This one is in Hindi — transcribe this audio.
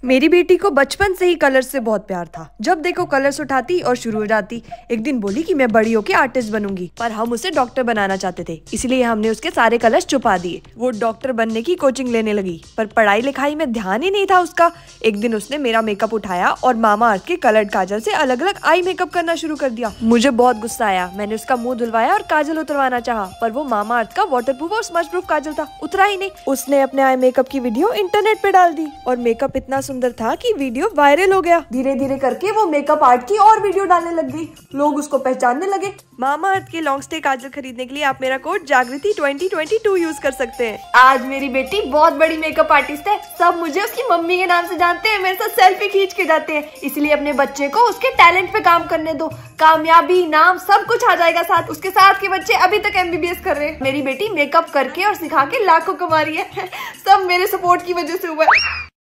मेरी बेटी को बचपन से ही कलर से बहुत प्यार था। जब देखो कलर्स उठाती और शुरू हो जाती। एक दिन बोली कि मैं बड़ी होके आर्टिस्ट बनूंगी, पर हम उसे डॉक्टर बनाना चाहते थे, इसलिए हमने उसके सारे कलर्स छुपा दिए। वो डॉक्टर बनने की कोचिंग लेने लगी, पर पढ़ाई लिखाई में ध्यान ही नहीं था उसका। एक दिन उसने मेरा मेकअप उठाया और मामा अर्थ के कलर्ड काजल से अलग अलग आई मेकअप करना शुरू कर दिया। मुझे बहुत गुस्सा आया। मैंने उसका मुंह धुलवाया और काजल उतरवाना चाहा, पर वो मामा अर्थ का वाटरप्रूफ और स्मज प्रूफ काजल था, उतरा ही नहीं। उसने अपने आई मेकअप की वीडियो इंटरनेट पे डाल दी और मेकअप इतना सुंदर था कि वीडियो वायरल हो गया। धीरे धीरे करके वो मेकअप आर्ट की और वीडियो डालने लग गई। लोग उसको पहचानने लगे। मामा अर्थ के लॉन्ग स्टे काजल खरीदने के लिए आप मेरा कोड जागृति 2022 यूज कर सकते हैं। आज मेरी बेटी बहुत बड़ी मेकअप आर्टिस्ट है। सब मुझे उसकी मम्मी के नाम से जानते हैं, मेरे साथ सेल्फी खींच के जाते हैं। इसलिए अपने बच्चे को उसके टैलेंट पे काम करने दो। कामयाबी, नाम सब कुछ आ जाएगा साथ। उसके साथ के बच्चे अभी तक MBBS कर रहे हैं। मेरी बेटी मेकअप करके और सिखा के लाखों कमा रही है। सब मेरे सपोर्ट की वजह से हुआ है।